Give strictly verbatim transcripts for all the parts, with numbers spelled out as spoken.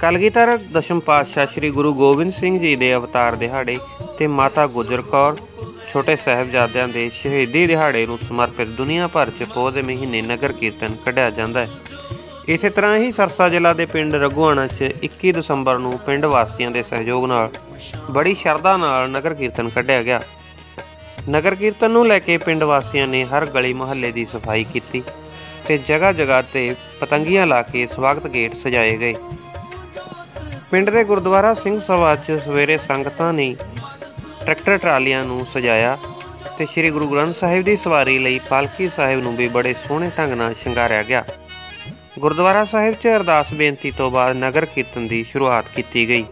कलगीधर दशम पातशाह श्री गुरु गोबिंद सिंह जी के अवतार दिहाड़े ते माता गुजर कौर छोटे साहिबजादियां दे शहीदी दिहाड़े नूं समर्पित दुनिया भर च पौह दे महीने नगर कीर्तन कढ़िया जांदा है। इस तरह ही सरसा जिला के पिंड रघुआणा च इक्की दसंबर नूं पिंड वासियों के सहयोग नाल बड़ी शरधा नाल नगर कीर्तन कढ़िया गया। नगर कीर्तन नूं लैके पिंड वासियों ने हर गली मुहल्ले की सफाई की ते जगह जगह ते पतंगियां ला के स्वागत गेट सजाए गए। पिंड के गुरुद्वारा सिंह सभा च सवेरे संगतां ने ट्रैक्टर ट्रालियां नूं सजाया ते श्री गुरु ग्रंथ साहिब की सवारी लई पालकी साहिब नूं भी बड़े सोहणे ढंग नाल शंगारिया गया। गुरुद्वारा साहिब च अरदास बेनती तो बाद नगर कीर्तन की शुरुआत की गई।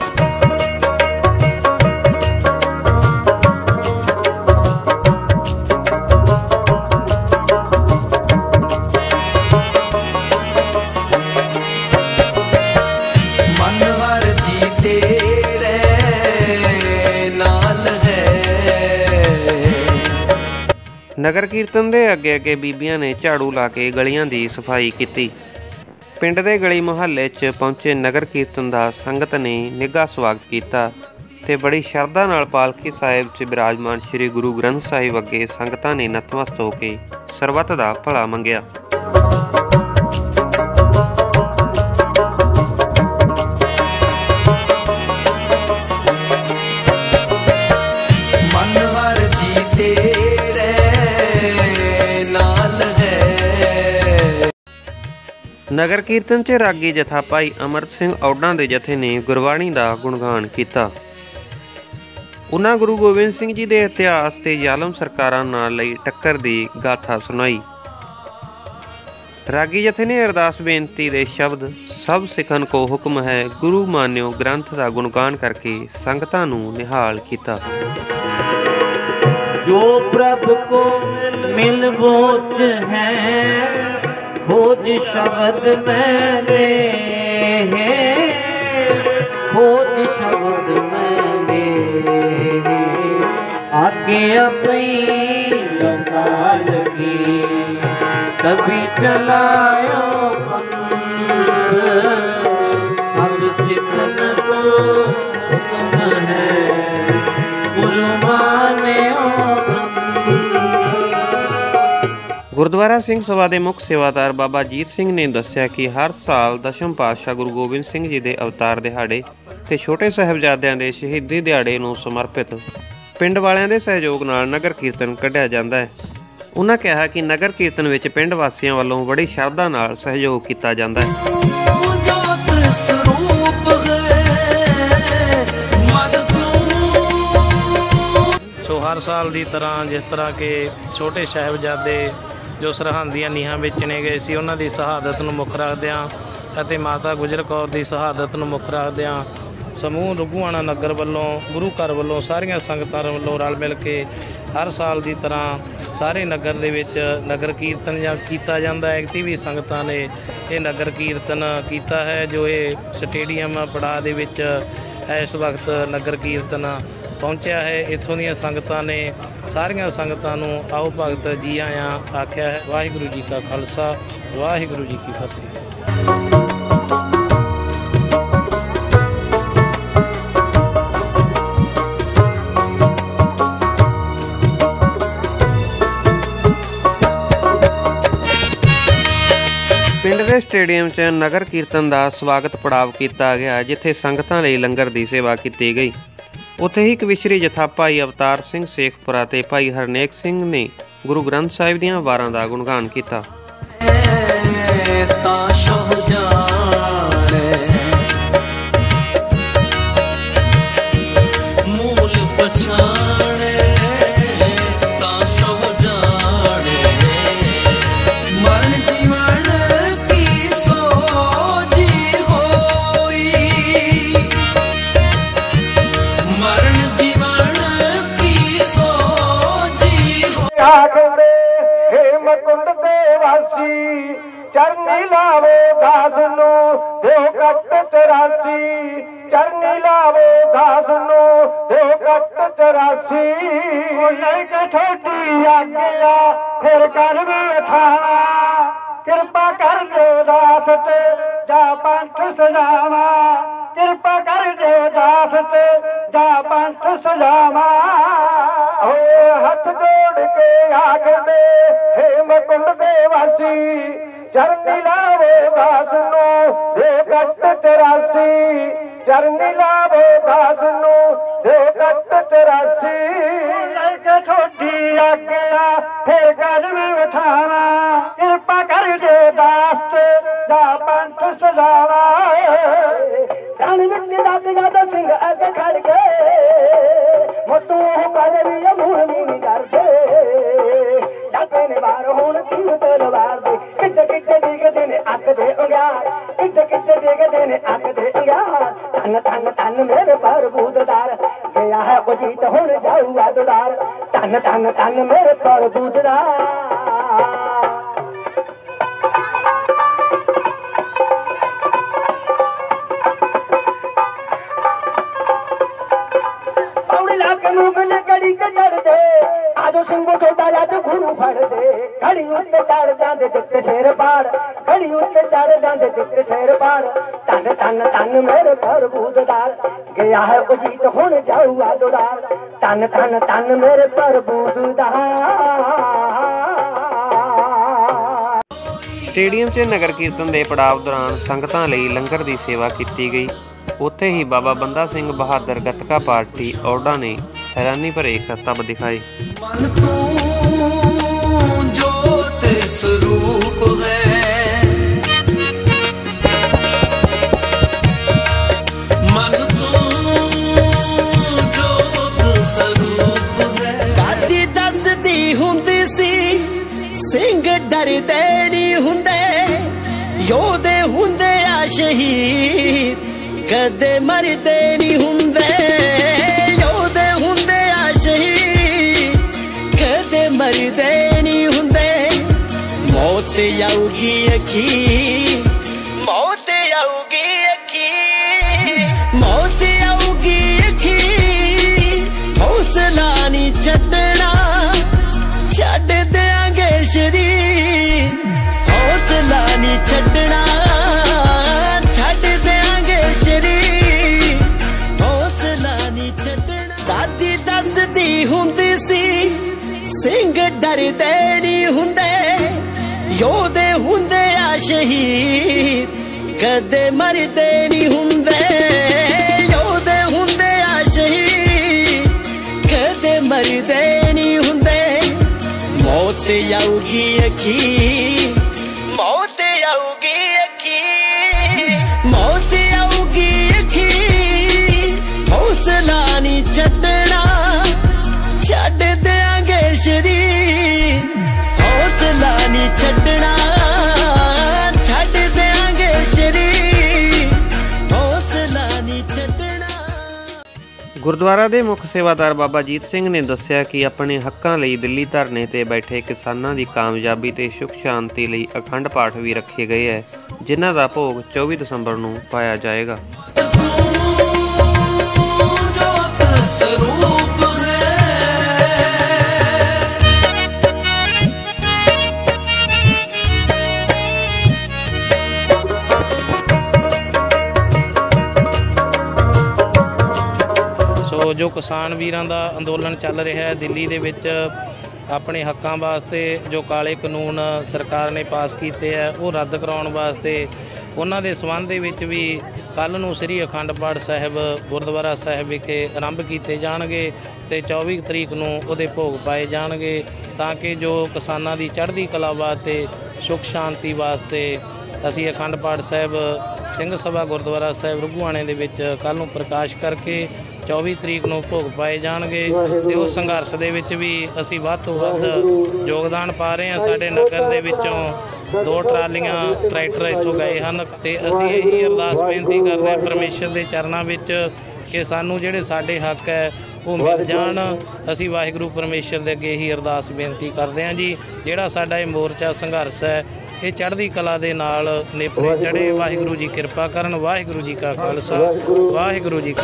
नगर कीर्तन के अगे अगे बीबियां ने झाड़ू ला के गलियां की सफाई की। पिंड के गली मुहल्ले च पहुंचे नगर कीर्तन का संगत ने निघा स्वागत किया ते बड़ी शरधा नाल पालकी साहिब च विराजमान श्री गुरु ग्रंथ साहिब अगे संगतां ने नतमस्त होकर सरबत का भला मंगिया। नगर कीर्तन च रागी जथा भाई अमृत सिंह औडा के जथे ने गुरबाणी का गुणगान किया। उन्होंने गुरु गोबिंद सिंह जी के इतिहास ते ज़ालम सरकारां नाल लई टक्कर की गाथा सुनाई। रागी जथे ने अरदास बेनती के शब्द सब सिखन को हुक्म है गुरु मान्यो ग्रंथ का गुणगान करके संगतां नूं निहाल किया। जो प्रभु को मिल बोझ है खोज शब्द मैंने है, खोज शब्द मैंने है, आगे अपनी लंगाल की कभी चलायो पंथ सब सिखन को हुक्म है गुरु मान्यो ग्रंथ। गुरुद्वारा सिंह सभा के मुख्य सेवादार बाबा जीत सिंह ने दस्सिया कि हर साल दशम पातशाह गुरु गोबिंद सिंह जी के अवतार दिहाड़े ते छोटे साहिबजादियां के शहीदी दिहाड़े नूं समर्पित पिंड वालियां दे सहयोग नाल नगर कीर्तन कढ़िया जांदा है। उन्होंने कहा कि नगर कीर्तन विच पिंड वासियों वालों बड़ी श्रद्धा नाल सहयोग किया जांदा है। सो हर साल की तरह जिस तरह के छोटे साहिबजादे जो सरहद ਦੀਆਂ ਨੀਹਾਂ ਵੇਚਣੇ ਗਏ ਸੀ ਉਹਨਾਂ ਦੀ ਸ਼ਹਾਦਤ ਨੂੰ ਮੁੱਖ ਰੱਖਦਿਆਂ ਅਤੇ ਮਾਤਾ ਗੁਜਰ ਕੌਰ ਦੀ ਸ਼ਹਾਦਤ ਨੂੰ ਮੁੱਖ ਰੱਖਦਿਆਂ ਸਮੂਹ ਰਘੁਆਣਾ ਨਗਰ ਵੱਲੋਂ ਗੁਰੂ ਘਰ ਵੱਲੋਂ ਸਾਰੀਆਂ ਸੰਗਤਾਂ ਵੱਲੋਂ ਰਲ ਮਿਲ ਕੇ ਹਰ ਸਾਲ ਦੀ ਤਰ੍ਹਾਂ ਸਾਰੇ ਨਗਰ ਦੇ ਵਿੱਚ ਨਗਰ ਕੀਰਤਨ ਜਾਂ ਕੀਤਾ ਜਾਂਦਾ ਹੈ। ਐਕਟਿਵ ਸੰਗਤਾਂ ਨੇ ਇਹ ਨਗਰ ਕੀਰਤਨ ਕੀਤਾ ਹੈ ਜੋ ਇਹ ਸਟੇਡੀਅਮ ਪੜਾਅ ਦੇ ਵਿੱਚ ਇਸ ਵਕਤ ਨਗਰ ਕੀਰਤਨ पहुंचा है। इत्थों दी संगतां ने सारियां संगतां नूं आओ भगत जी आया आख्या है। वाहिगुरू जी का खालसा वाहिगुरू जी की फतेह। पिंड के स्टेडियम च नगर कीर्तन का स्वागत पड़ाव किया गया जिथे संगतां लई लंगर की सेवा की गई। उत्थे ही कविश्री जथा भाई अवतार सिंह शेखपुरा ते भाई हरनेक सिंह ने गुरु ग्रंथ साहिब दीआं वारां दा गुणगान किया। चरनी लावो दास नु देव कट चौरासी चरनी लावो दास नु देव कट चौरासी लेके ठोडी आज्ञा फिर कर वे थाना कृपा कर दो दास ते जा पंथ सजावा, कृपा कर दे दास ते जा पंथ सजावा। ओ हथ जोड़ के आखदे हेमकुंड दे वासी, चरनी लावो दास नू दे कट चौरासी, चरनी लावो दास नू दे कट चौरासी। लैके छोटी आज्ञा फिर कदम उठावा, कृपा कर दे दास ते जा पंथ सजावा। प्राण विच जग जादा सिंह अगे खड़ के, मुतू कद भी मूल भी नहीं डरदे, जागे ने वार होण की तलवार दे, किड्डे किड्डे डिगदे ने अग दे अंगार, किड्डे किड्डे डिगदे ने अग दे अंगार। धन धन धन मेरे प्रभुदार, गया है वो जीत हुण जाऊगा दुलार, धन धन धन मेरे प्रभुदार। मुगल घड़ी ते चढ़ दे, आजो सिंगो छोटा जद गुरु फड़ दे, घड़ी उत्ते चढ़ जांदे जित शेर पाड़, घड़ी उत्ते चढ़ जांदे जित शेर पाड़। धन धन धन मेरे प्रभुदार, गया है वो जीत हुण जाऊगा दुलार, धन धन धन मेरे प्रभुदार। ਸਟੇਡੀਅਮ 'ਚ ਨਗਰ ਕੀਰਤਨ ਦੇ ਪੜਾਵ ਦੌਰਾਨ ਸੰਗਤਾਂ ਲਈ ਲੰਗਰ ਦੀ ਸੇਵਾ ਕੀਤੀ ਗਈ। ਉੱਥੇ ਹੀ ਬਾਬਾ ਬੰਦਾ ਸਿੰਘ ਬਹਾਦਰ ਗੱਤਕਾ ਪਾਰਟੀ ਔਡਾ ਨੇ हैरानी भरे करतब दिखाए। मन तू ज्योत स्वरूप है, मन तू ज्योत स्वरूप है। दादी दसदी हुंदी सी सिंह डरदे नहीं हुंदे, योधे हुंदे आ शहीद कदे मरदे नहीं हुंदे, मरदे नहीं हुंदे। मौत आऊगी अखी, मौत आऊगी अखी, मौत आऊगी अखी, हौसला नहीं छड्डना, छड्ड देंगे शरीर, हौसला नहीं छड्डना, छड्ड देंगे शरीर, हौसला नहीं छड्डना। दादी दसदी हुंदी सी सिंह डरदे नहीं हुंदे, योधे हुंदे आ शहीद कदे मरदे नहीं हुंदे, योधे हुंदे आ शहीद कदे मरदे नहीं हुंदे। मौत आऊगी अखी, मौत आऊगी अखी, मौत आऊगी अखी, हौसला नहीं छड्डना, छड्ड देंगे शरीर, हौसला नहीं छड्डना, छड्ड देंगे शरीर, हौसला नहीं छड्डना। ਗੁਰਦੁਆਰਾ ਦੇ ਮੁੱਖ ਸੇਵਾਦਾਰ ਬਾਬਾ ਜੀਤ ਸਿੰਘ ਨੇ ਦੱਸਿਆ ਕਿ ਆਪਣੇ ਹੱਕਾਂ ਲਈ ਦਿੱਲੀ ਧਰਨੇ ਤੇ ਬੈਠੇ ਕਿਸਾਨਾਂ ਦੀ ਕਾਮਯਾਬੀ ਤੇ ਸੁਖ ਸ਼ਾਂਤੀ ਲਈ ਅਖੰਡ ਪਾਠ ਵੀ ਰੱਖੇ ਗਏ ਹੈ, ਜਿਨ੍ਹਾਂ ਦਾ ਭੋਗ ਚੌਵੀ ਦਸੰਬਰ ਨੂੰ ਪਾਇਆ ਜਾਏਗਾ। जो किसान वीरां दा अंदोलन चल रहा है दिल्ली दे विच अपने हक्कां वास्ते, जो काले कानून सरकार ने पास किए है वो रद्द कराउण वास्ते, उन्हां दे संबंध दे विच भी कल नूं श्री अखंड पाठ साहिब गुरुद्वारा साहिब विखे आरंभ किए जाणगे ते चौबी तरीक नूं उहदे भोग पाए जाणगे, तां कि जो किसानां दी चढ़दी कला वास्ते सुख शांति वास्ते असीं अखंड पाठ साहिब ਸਿੰਘ सभा गुरुद्वारा साहिब रुगुआणे दे विच कल नूं प्रकाश करके चौबी तरीक नूं भोग पाए जाणगे ते उस संघर्ष दे विच भी असीं वध तों वध योगदान पा रहे हैं। साडे नगर दे विचों दो ट्रालियां ट्रैक्टर इत्थों गए हन ते असीं यही अरदास बेनती कर रहे हैं परमेश्वर दे चरनां विच कि सानूं जिहड़े साडे हक है वो मिल जाण। असीं वाहिगुरू परमेश्वर दे अगे ही अरदास बेनती करदे हां जी, जिहड़ा साडा इह मोर्चा संघर्ष है ये चढ़दी कला दे नाल नेपरे चढ़े। वाहिगुरू जी किरपा करन। वाहिगुरू जी का खालसा, वाहिगुरू जी की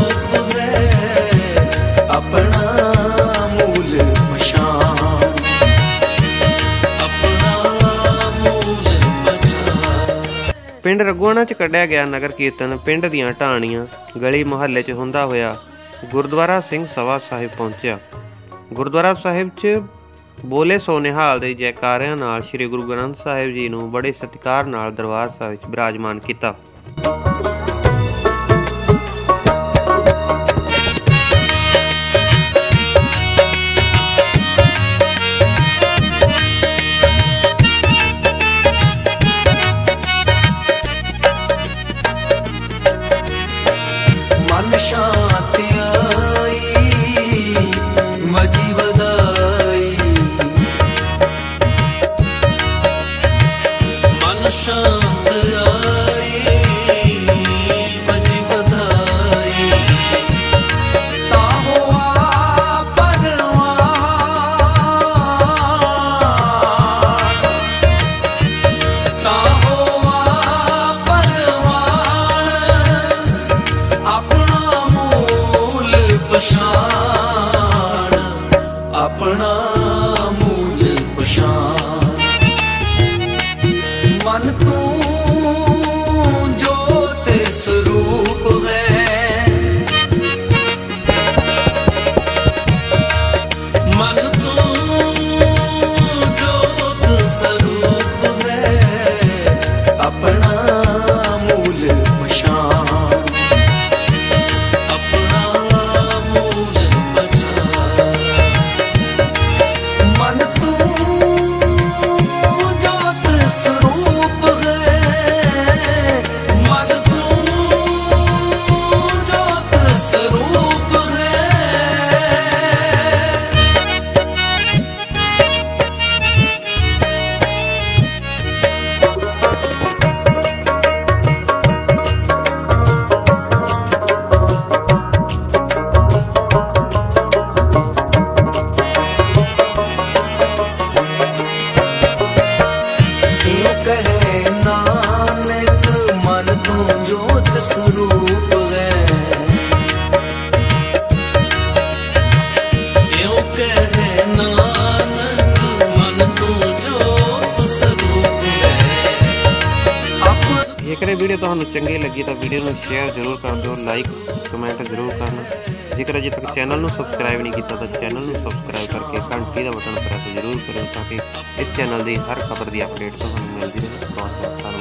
फतेह। अपना मूल पछाण, अपना मूल पछाण। ਪਿੰਡ ਰਘੂਆਣਾ 'ਚ ਕੱਢਿਆ ਗਿਆ ਨਗਰ ਕੀਰਤਨ ਪਿੰਡ ਦੀਆਂ ਢਾਣੀਆਂ ਗਲੀ ਮੁਹੱਲੇ 'ਚ ਹੁੰਦਾ ਹੋਇਆ ਗੁਰਦੁਆਰਾ ਸਿੰਘ ਸਭਾ ਸਾਹਿਬ ਪਹੁੰਚਿਆ। ਗੁਰਦੁਆਰਾ ਸਾਹਿਬ 'ਚ ਬੋਲੇ ਸੋ ਨਿਹਾਲ ਦੇ ਜੈਕਾਰਿਆਂ ਨਾਲ ਸ੍ਰੀ ਗੁਰੂ ਗ੍ਰੰਥ ਸਾਹਿਬ ਜੀ ਨੂੰ ਬੜੇ ਸਤਿਕਾਰ ਨਾਲ ਦਰਬਾਰ ਸਾਹਿਬ ਵਿੱਚ ਬਿਰਾਜਮਾਨ ਕੀਤਾ। मन शांति आई मजी बधाई, मन शांत आई मजी बधाई, ताहो आ परवान, ताहो आ परवान, अपना मूल पछाण, अपना मूल पछाण, मन तू जोत स्वरूप है, मन तू जोत स्वरूप है, अपना मूल पछाण, अपना मूल पछाण, मन तू जोत स्वरूप है, मन तू जोत स्वरूप है। यूं कहे नानक मन तू जोत स्वरूप है, यूं कहे नानक मन तू जोत स्वरूप है, अपन ਜੇਕਰ ਇਹ ਵੀਡੀਓ ਤੁਹਾਨੂੰ ਚੰਗੀ ਲੱਗੀ ਤਾਂ ਵੀਡੀਓ ਨੂੰ ਸ਼ੇਅਰ ਜ਼ਰੂਰ ਕਰ ਦਿਓ, ਲਾਈਕ ਕਮੈਂਟ ਜ਼ਰੂਰ ਕਰਨਾ। ਜੇਕਰ ਅਜੇ ਤੱਕ ਚੈਨਲ ਨੂੰ ਸਬਸਕ੍ਰਾਈਬ ਨਹੀਂ ਕੀਤਾ ਤਾਂ ਚੈਨਲ ਨੂੰ ਸਬਸਕ੍ਰਾਈਬ ਕਰਕੇ ਘੰਟੀ ਦਾ ਬਟਨ ਪ੍ਰੈਸ ਜ਼ਰੂਰ ਕਰਿਓ ਤਾਂ ਕਿ ਇਸ ਚੈਨਲ ਦੀ ਹਰ ਖਬਰ ਦੀ ਅਪਡੇਟ ਤੁਹਾਨੂੰ ਮਿਲਦੀ ਰਹੇ। ਬਹੁਤ ਬਹੁਤ ਧੰਨਵਾਦ।